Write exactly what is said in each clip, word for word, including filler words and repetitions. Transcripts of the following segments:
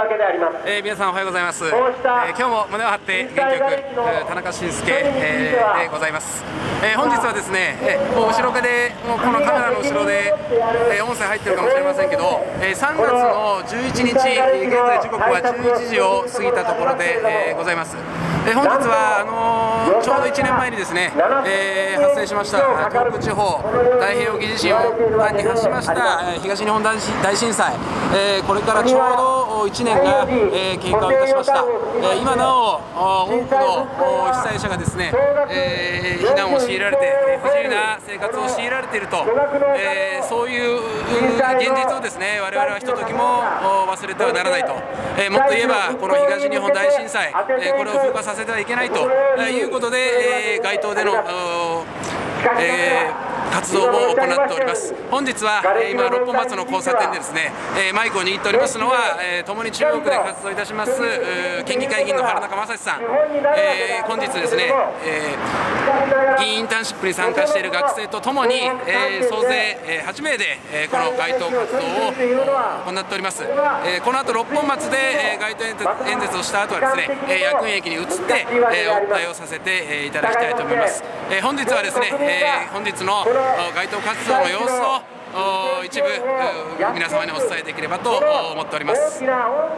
わけであります。 えー、皆さんおはようございます。 こうした、 えー、今日も胸を張って元気よく、えー、田中伸介、えー、でございます。えー、本日はですね、えー、もう後ろでもうこのカメラの後ろで、えー、音声入ってるかもしれませんけど、えー、さんがつのじゅういちにち、現在時刻はじゅういちじを過ぎたところで、えー、ございます。えー、本日はあのー、ちょうどいちねんまえにですね、えー、発生しました東北地方太平洋沖地震を端に発しました、えー、東日本大震災、えー、これからちょうどいちねんが、えー、経過をいたしました。えー、今なお多くの被災者がですね、えー、避難を強いられて不自由な生活を強いられていると、えー、そういう現実をですね我々はひとときも忘れてはならないと、えー、もっと言えばこの東日本大震災、えー、これを風化させてはいけないということで、えー、街頭での、えー活動も行っております。本日は、えー、今六本松の交差点でですね、えー、マイクを握っておりますのは、えー、共に中国で活動いたします県議会議員の原中正史さん、えー、本日ですね、えー、議員インターンシップに参加している学生とともに、えー、総勢、えー、はちめいで、えー、この街頭活動を行っております。えー、この後六本松で、えー、街頭演説をした後はですね、えー、薬園駅に移って、えー、お答えをさせて、えー、いただきたいと思います。えー、本日はですね、えー、本日の街頭活動の様子を一部皆様にお伝えできればと思っております。 今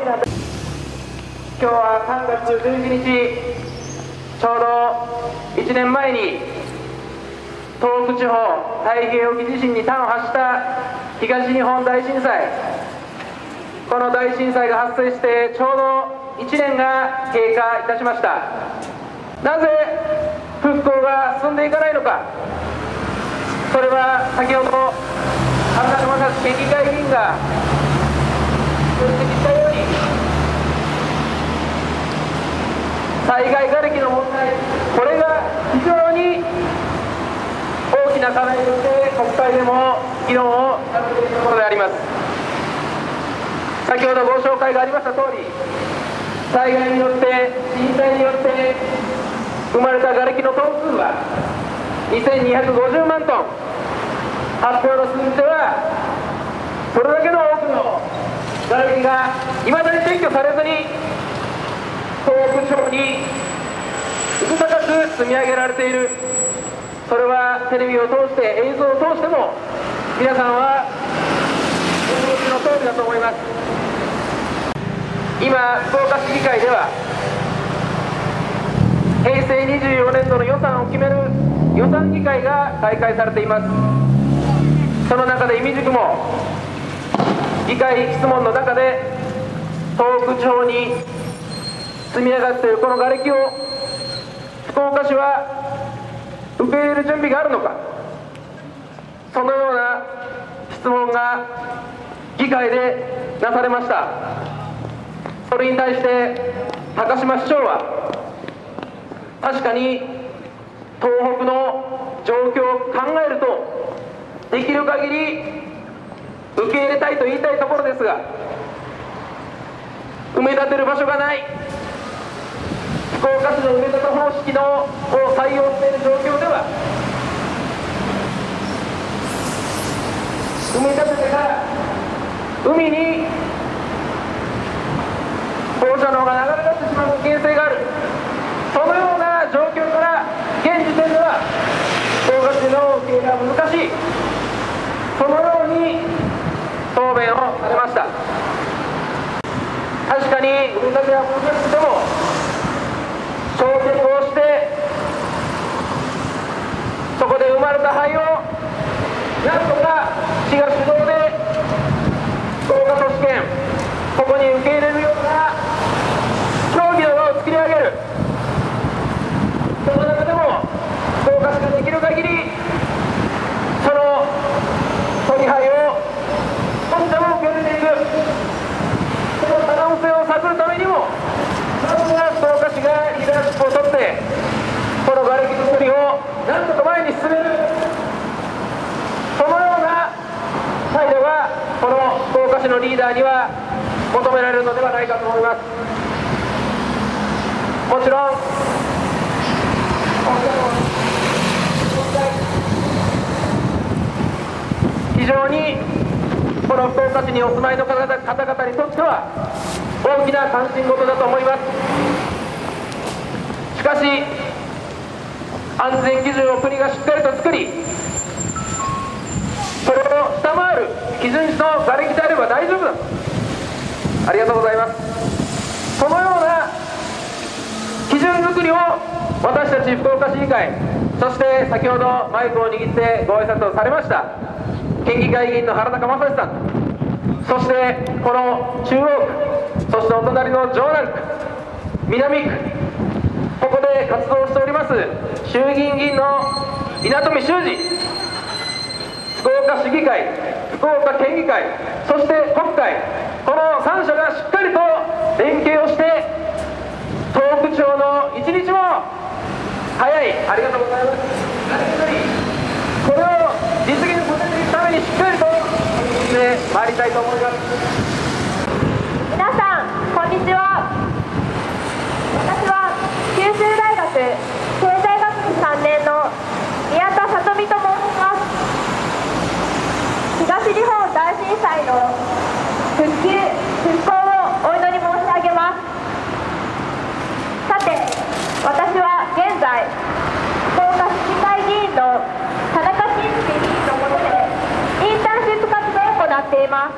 日はさんがつじゅういちにち、ちょうどいちねんまえに東北地方太平洋沖地震に端を発した東日本大震災、この大震災が発生してちょうどいちねんが経過いたしました。なぜ復興が進んでいかないのか、それは先ほど原中正史県議会議員が指摘したように、災害がれきの問題、これが非常に大きな課題として国会でも議論をされているところであります。先ほどご紹介がありましたとおり、災害によって震災によって生まれたがれきのトン数はにせんにひゃくごじゅうまんトン、発表の数字ではそれだけの多くのがれきがいまだに撤去されずに東北地方にうず高く積み上げられている。それはテレビを通して映像を通しても皆さんはご存知の通りだと思います。今福岡市議会ではへいせいにじゅうよねんどの予算を決める予算議会が開会されています。その中でいみじくも議会質問の中で東北地方に積み上がっているこのがれきを福岡市は受け入れる準備があるのか、そのような質問が議会でなされました。それに対して高島市長は、確かに東北の状況を考えるとできる限り受け入れたいと言いたいところですが、埋め立てる場所がない、福岡市の埋め立て方式のを採用している状況では、埋め立ててから海に放射能が流れ出してしまう危険性がある、そのような状況から現時点では福岡市の受け入れが難しい、そのように答弁をされました。確かに埋め立ては難しくても焼却をしてそこで生まれた灰をなんとか市が主導で福岡都市圏ここに受け入れるような協議の場を作り上げる、その中でも福岡市ができる限りその取り灰を少しでも受け入れていく、その可能性を探るためにもまずは福岡市がリーダーシップを取ってこのがれき作りをなんとか前に進める、そのような態度がこの福岡市のリーダーには求められるのではないかと思います。もちろん非常にこの福岡市にお住まいの方々にとっては大きな関心事だと思います。しかし安全基準を国がしっかりと作り、それを下回る基準値の瓦礫であれば大丈夫だ。ありがとうございます。そのような基準作りを私たち福岡市議会、そして先ほどマイクを握ってご挨拶をされました県議会議員の原中正史さん、そしてこの中央区、そしてお隣の城南区、南区、ここで活動しております衆議院議員の稲富修二、福岡市議会、福岡県議会、そして国会、このさん者がしっかりと連携をして東北地方の一日も早い、ありがとうございます、これを実現させていくためにしっかりと進んでまいりたいと思います。 皆さんこんにちは。私は九州大学経済学部さんねんの宮田里美と申します。東日本大震災の復旧・復興をお祈り申し上げます。さて、私は現在福岡市議会議員の田中伸介議員のもとでインターンシップ活動を行っています。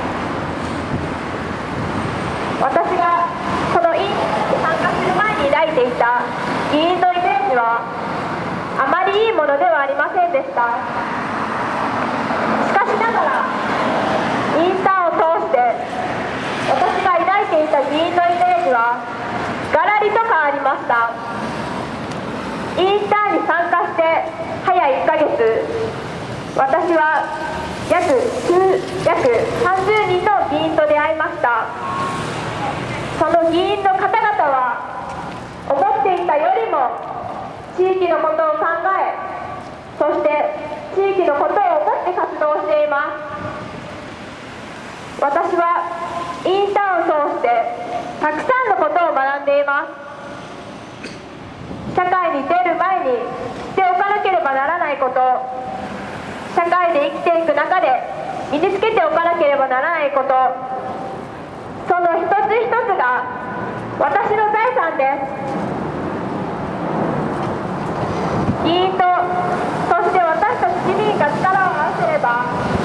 私がこの委員に参加する前に抱いていた議員のイメージはあまりいいものではありませんでした。しかしながらインターンを通して私が抱いていた議員のイメージはガラリと変わりました。インターンに参加して早いっかげつ、私は約約さんじゅうにんの議員と出会いました。その議員の方々は思っていたよりも地域のことを考え、そして地域のことを思って活動しています。私はインターンを通してたくさんのことを学んでいます。社会に出る前にしておかなければならないこと、社会で生きていく中で身につけておかなければならないこと、その一つ一つが私の財産です。議員と、そして私たち市民が力を合わせれば